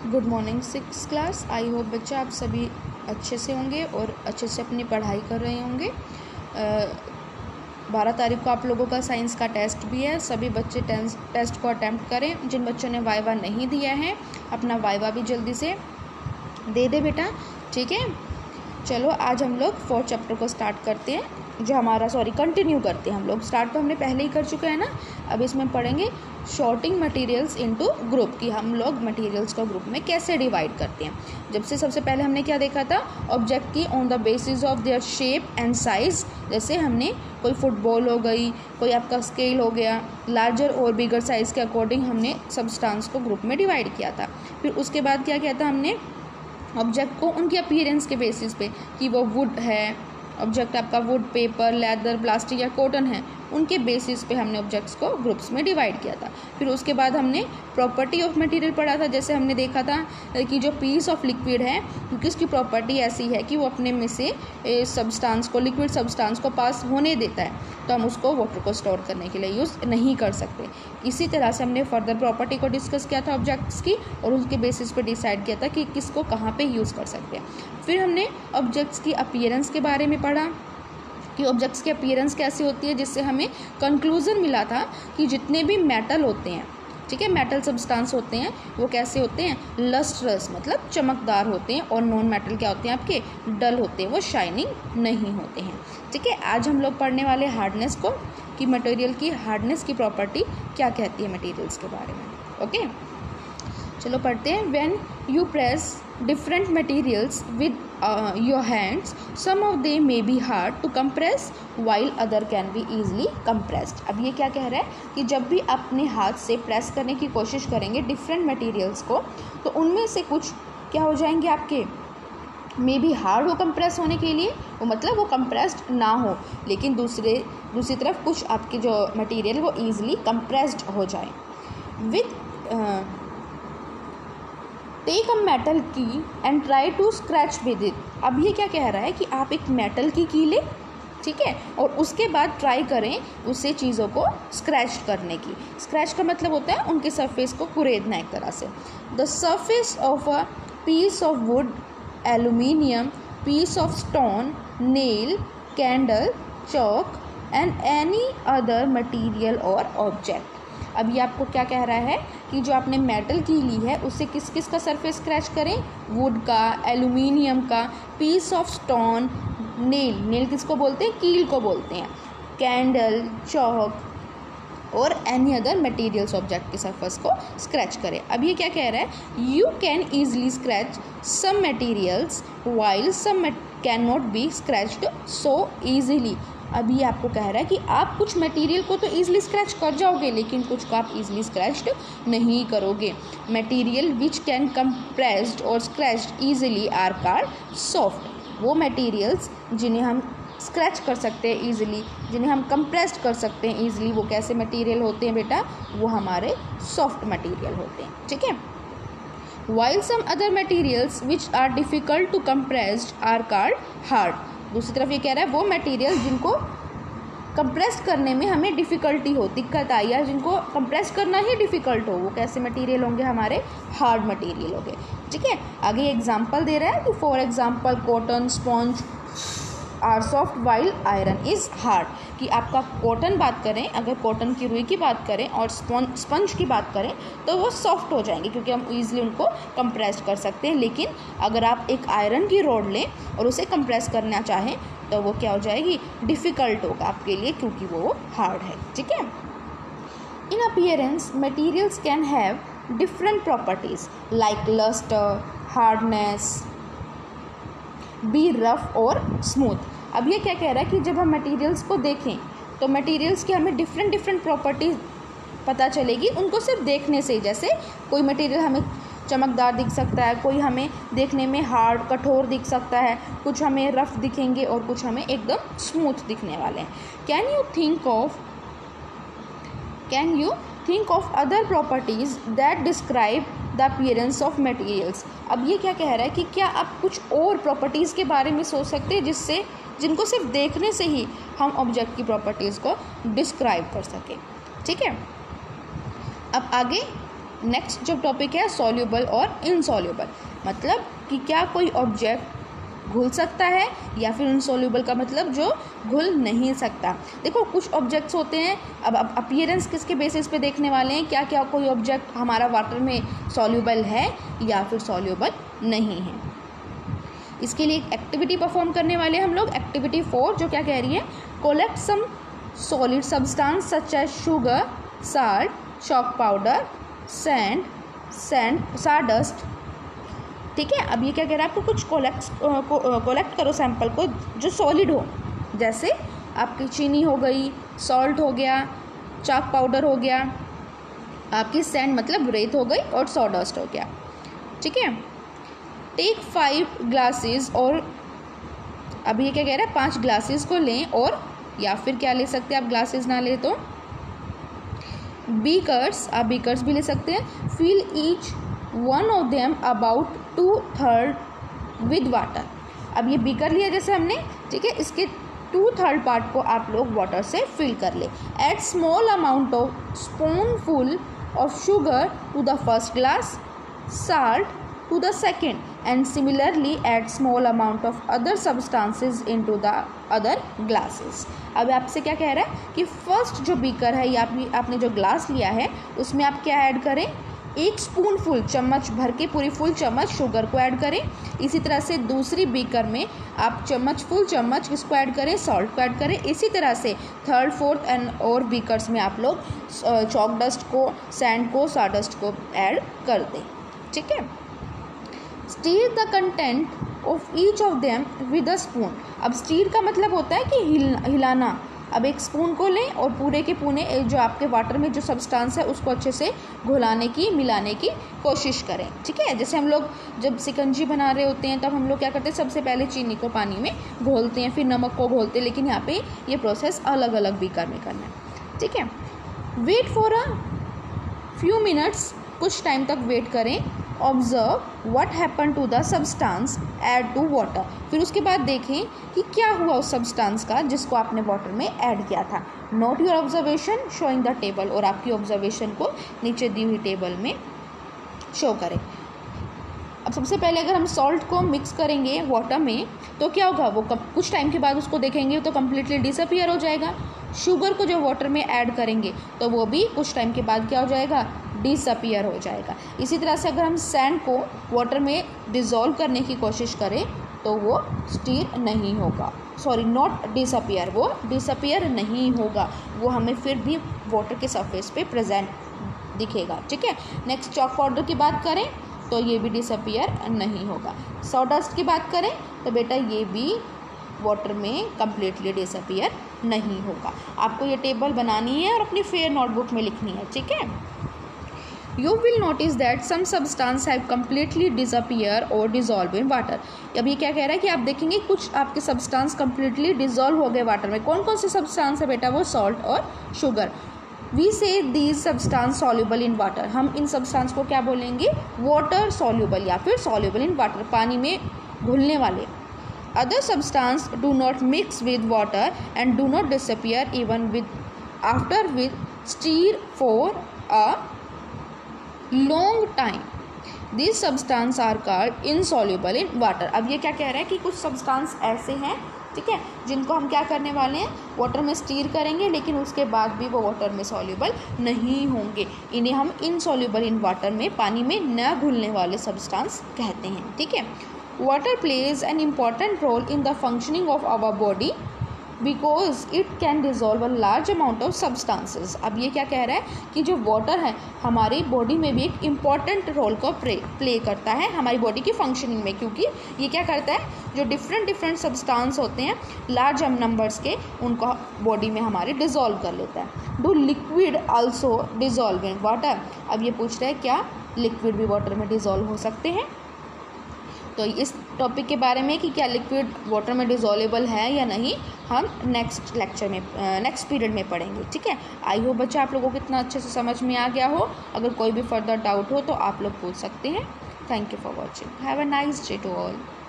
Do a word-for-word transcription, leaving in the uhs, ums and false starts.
Good morning six class. I hope बच्चा आप सभी अच्छे से होंगे और अच्छे से अपनी पढ़ाई कर रहे होंगे। बारह तारीख को आप लोगों का साइंस का टेस्ट भी है। सभी बच्चे टेस्ट को अटैम्प्ट करें। जिन बच्चों ने वाइवा नहीं दिया है अपना वाइवा भी जल्दी से दे दे बेटा, ठीक है। चलो आज हम लोग फोर्थ चैप्टर को स्टार्ट करते हैं, जो हमारा सॉरी कंटिन्यू करते हैं हम लोग। स्टार्ट तो हमने पहले ही कर चुके हैं ना। अब इसमें पढ़ेंगे शॉर्टिंग मटेरियल्स इनटू ग्रुप, कि हम लोग मटेरियल्स को ग्रुप में कैसे डिवाइड करते हैं। जब से सबसे पहले हमने क्या देखा था, ऑब्जेक्ट की on the basis of their shape and size. जैसे हमने कोई फुटबॉल हो गई, कोई आपका स्केल हो गया, लार्जर और बिगर साइज़ के अकॉर्डिंग हमने सब्सटेंस को ग्रुप में डिवाइड किया था। फिर उसके बाद क्या किया था हमने, ऑब्जेक्ट को उनके अपीयरेंस के बेसिस पे, कि वो वुड है, ऑब्जेक्ट आपका वुड, पेपर, लेदर, प्लास्टिक या कॉटन है, उनके बेसिस पे हमने ऑब्जेक्ट्स को ग्रुप्स में डिवाइड किया था। फिर उसके बाद हमने प्रॉपर्टी ऑफ मटेरियल पढ़ा था। जैसे हमने देखा था कि जो पीस ऑफ लिक्विड है, क्योंकि उसकी प्रॉपर्टी ऐसी है कि वो अपने में से सब्सटेंस को, लिक्विड सब्सटेंस को पास होने देता है, तो हम उसको वाटर को स्टोर करने के लिए यूज़ नहीं कर सकते। इसी तरह से हमने फर्दर प्रॉपर्टी को डिस्कस किया था ऑब्जेक्ट्स की, और उसके बेसिस पे डिसाइड किया था कि किसको कहाँ पे यूज़ कर सकते हैं। फिर हमने ऑब्जेक्ट्स की अपीयरेंस के बारे में पढ़ा कि ऑब्जेक्ट्स की अपीयरेंस कैसी होती है, जिससे हमें कंक्लूजन मिला था कि जितने भी मेटल होते हैं, ठीक है, मेटल सब्सटेंस होते हैं, वो कैसे होते हैं, लस्ट्रस मतलब चमकदार होते हैं, और नॉन मेटल क्या होते हैं आपके, डल होते हैं, वो शाइनिंग नहीं होते हैं, ठीक है। आज हम लोग पढ़ने वाले हार्डनेस को, कि मटेरियल की हार्डनेस की प्रॉपर्टी क्या कहती है मटेरियल्स के बारे में। ओके, चलो पढ़ते हैं। When you press different materials with uh, your hands, some of them may be hard to compress while other can be easily compressed। अब ये क्या कह रहा है कि जब भी अपने हाथ से प्रेस करने की कोशिश करेंगे डिफरेंट मटेरियल्स को, तो उनमें से कुछ क्या हो जाएंगे आपके, मे बी हार्ड हो कंप्रेस होने के लिए, वो मतलब वो कंप्रेस्ड ना हो, लेकिन दूसरे दूसरी तरफ कुछ आपके जो मटेरियल वो ईजिली कंप्रेस्ड हो जाए। With take a metal key and try to scratch with it. अब ये क्या कह रहा है कि आप एक मेटल की की लें, ठीक है, और उसके बाद ट्राई करें उससे चीज़ों को स्क्रैच करने की। स्क्रैच का मतलब होता है उनके सरफेस को कुरेदना एक तरह से। The surface of a piece of wood, aluminium, piece of stone, nail, candle, chalk and any other material और ऑब्जेक्ट। अब ये आपको क्या कह रहा है कि जो आपने मेटल की ली है उससे किस किस का सरफेस स्क्रैच करें, वुड का, एल्यूमिनियम का, piece of stone, nail, nail किसको बोलते हैं, कील को बोलते हैं, कैंडल, चौक और एनी अदर मटेरियल्स ऑब्जेक्ट के सरफेस को स्क्रैच करें। अब ये क्या कह रहा है, you can easily scratch some materials while some can not be scratched so easily. अभी ये आपको कह रहा है कि आप कुछ मटेरियल को तो ईजिली स्क्रैच कर जाओगे, लेकिन कुछ को आप ईजिली स्क्रैच्ड नहीं करोगे। मटेरियल विच कैन कंप्रेस्ड और scratched easily are called soft. वो मटेरियल्स जिन्हें हम स्क्रैच कर सकते हैं ईजिली, जिन्हें हम कंप्रेस्ड कर सकते हैं ईजिली, वो कैसे मटेरियल होते हैं बेटा, वो हमारे सॉफ्ट मटेरियल होते हैं, ठीक है। While some other materials which are difficult to compress are called hard। दूसरी तरफ ये कह रहा है वो मटेरियल जिनको कंप्रेस करने में हमें डिफ़िकल्टी हो, दिक्कत आई, या जिनको कंप्रेस करना ही डिफ़िकल्ट हो, वो कैसे मटेरियल होंगे, हमारे हार्ड मटेरियल होंगे, ठीक है। आगे एग्जांपल दे रहा है कि for example cotton, sponge are soft while iron is hard. कि आपका कॉटन बात करें, अगर कॉटन की रुई की बात करें और स्पॉन्ज स्पंज की बात करें, तो वो सॉफ्ट हो जाएंगे क्योंकि हम ईजिली उनको कंप्रेस कर सकते हैं। लेकिन अगर आप एक आयरन की रॉड लें और उसे कंप्रेस करना चाहें, तो वो क्या हो जाएगी, डिफ़िकल्ट होगा आपके लिए, क्योंकि वो हार्ड है, ठीक है। In appearance materials can have different properties like lustre, hardness, be rough और स्मूथ। अब ये क्या कह रहा है कि जब हम मटेरियल्स को देखें तो मटेरियल्स की हमें डिफरेंट डिफरेंट प्रॉपर्टीज पता चलेगी उनको सिर्फ देखने से ही। जैसे कोई मटेरियल हमें चमकदार दिख सकता है, कोई हमें देखने में हार्ड, कठोर दिख सकता है, कुछ हमें रफ दिखेंगे और कुछ हमें एकदम स्मूथ दिखने वाले हैं। Can you think of can you think of other properties that describe the appearance of materials. अब ये क्या कह रहा है कि क्या आप कुछ और प्रॉपर्टीज़ के बारे में सोच सकते हैं जिससे जिनको सिर्फ देखने से ही हम ऑब्जेक्ट की प्रॉपर्टीज़ को डिस्क्राइब कर सकें, ठीक है। अब आगे नेक्स्ट जो टॉपिक है सॉल्यूबल और इनसॉल्यूबल, मतलब कि क्या कोई ऑब्जेक्ट घुल सकता है या फिर इनसॉल्यूबल का मतलब जो घुल नहीं सकता। देखो कुछ ऑब्जेक्ट्स होते हैं, अब अब अपीयरेंस किसके बेसिस पे देखने वाले हैं, क्या क्या कोई ऑब्जेक्ट हमारा वाटर में सॉल्यूबल है या फिर सॉल्यूबल नहीं है। इसके लिए एक एक्टिविटी परफॉर्म करने वाले हम लोग, एक्टिविटी फोर, जो क्या कह रही है, collect some solid substance such as sugar, salt, chalk powder, sand sand sawdust. ठीक है, अब ये क्या कह रहा है, आपको कुछ कोलेक्ट कोलेक्ट करो सैंपल को जो सॉलिड हो, जैसे आपकी चीनी हो गई, सॉल्ट हो गया, चाक पाउडर हो गया, आपकी सैंड मतलब रेत हो गई, और सॉडस्ट हो गया। ठीक है, टेक फाइव ग्लासेस, और अब ये क्या कह रहा है, पांच ग्लासेस को लें, और या फिर क्या ले सकते हैं आप, ग्लासेस ना ले तो बीकर्स, आप बीकर्स भी ले सकते हैं, fill each one of them about two third with water. अब ये बीकर लिया जैसे हमने, ठीक है, इसके टू थर्ड पार्ट को आप लोग वाटर से फिल कर ले। Add small amount of spoonful of sugar to the first glass, salt to the second, and similarly add small amount of other substances into the other glasses. अब आपसे क्या कह रहा है कि फर्स्ट जो बीकर है या आपने जो ग्लास लिया है उसमें आप क्या ऐड करें, एक स्पून फुल, चम्मच भर के पूरी फुल चम्मच शुगर को ऐड करें। इसी तरह से दूसरी बीकर में आप चम्मच फुल चम्मच किसको ऐड करें, सॉल्ट को ऐड करें। इसी तरह से थर्ड फोर्थ एंड और बीकर्स में आप लोग चॉक डस्ट को, सैंड को, सारडस्ट को ऐड कर दें। ठीक है, stir the content of each of them with a spoon. अब स्टीर का मतलब होता है कि हिल हिलाना। अब एक स्पून को लें और पूरे के पूरे जो आपके वाटर में जो सब्सटेंस है उसको अच्छे से घुलाने की, मिलाने की कोशिश करें। ठीक है, जैसे हम लोग जब शिकंजी बना रहे होते हैं तब हम लोग क्या करते हैं, सबसे पहले चीनी को पानी में घोलते हैं, फिर नमक को घोलते हैं, लेकिन यहाँ पे ये प्रोसेस अलग अलग बीकर में करना है। ठीक है, wait for a few minutes, कुछ टाइम तक वेट करें। Observe what happen to the substance add to water, फिर उसके बाद देखें कि क्या हुआ उस सब्सटेंस का जिसको आपने वाटर में ऐड किया था। Note your observation showing the table, और आपकी ऑब्जर्वेशन को नीचे दी हुई टेबल में शो करें। अब सबसे पहले अगर हम सॉल्ट को मिक्स करेंगे वाटर में तो क्या होगा, वो कुछ टाइम के बाद उसको देखेंगे तो कम्प्लीटली डिसअपियर हो जाएगा। शुगर को जो वाटर में ऐड करेंगे तो वो भी कुछ टाइम के बाद क्या हो जाएगा, डिसअपियर हो जाएगा। इसी तरह से अगर हम सैंड को वाटर में डिज़ोल्व करने की कोशिश करें तो वो स्टीर नहीं होगा, सॉरी नॉट डिसअपियर, वो डिसअपियर नहीं होगा, वो हमें फिर भी वाटर के सरफेस पे प्रेजेंट दिखेगा। ठीक है, नेक्स्ट चॉक पाउडर की बात करें तो ये भी डिसअपियर नहीं होगा। सॉडस्ट की बात करें तो बेटा ये भी वाटर में कम्प्लीटली डिसअपियर नहीं होगा। आपको ये टेबल बनानी है और अपनी फेयर नोटबुक में लिखनी है। ठीक है, you will notice that some substance have completely disappear or dissolve in water। अब ये क्या कह रहा है कि आप देखेंगे कुछ आपके सब्सटेंस completely dissolve हो गए वाटर में। कौन कौन से सब्सटेंस है बेटा, वो सॉल्ट और sugar. we say these substance soluble in water, हम इन सब्सटेंस को क्या बोलेंगे, वाटर soluble या फिर soluble in water, पानी में घुलने वाले। other substance do not mix with water and do not disappear even with after with stir for a long time, these substance are called insoluble in water। अब ये क्या कह रहा है कि कुछ सब्सटेंस ऐसे हैं, ठीक है, जिनको हम क्या करने वाले हैं, वाटर में स्टीर करेंगे लेकिन उसके बाद भी वो वाटर में सॉल्यूबल नहीं होंगे। इन्हें हम इनसॉल्यूबल इन वाटर में, पानी में न घुलने वाले सब्सटेंस कहते हैं। ठीक है, water plays an important role in the functioning of our body because it can dissolve a large amount of substances. अब ये क्या कह रहा है कि जो वाटर है हमारी बॉडी में भी एक इम्पॉर्टेंट रोल को प्ले प्ले करता है हमारी बॉडी की फंक्शनिंग में, क्योंकि ये क्या करता है, जो डिफरेंट डिफरेंट सब्सटेंस होते हैं लार्ज नंबर्स के, उनको बॉडी में हमारे डिज़ोल्व कर लेता है। Do liquid also dissolve in water. अब ये पूछ रहा है क्या लिक्विड भी वाटर में डिज़ोल्व हो सकते हैं। तो इस टॉपिक के बारे में कि क्या लिक्विड वाटर में डिज़ोल्वेबल है या नहीं, हम नेक्स्ट लेक्चर में, नेक्स्ट पीरियड में पढ़ेंगे। ठीक है, आई होप बच्चा आप लोगों को कितना अच्छे से समझ में आ गया हो। अगर कोई भी फर्दर डाउट हो तो आप लोग पूछ सकते हैं। Thank you for watching, have a nice day to all.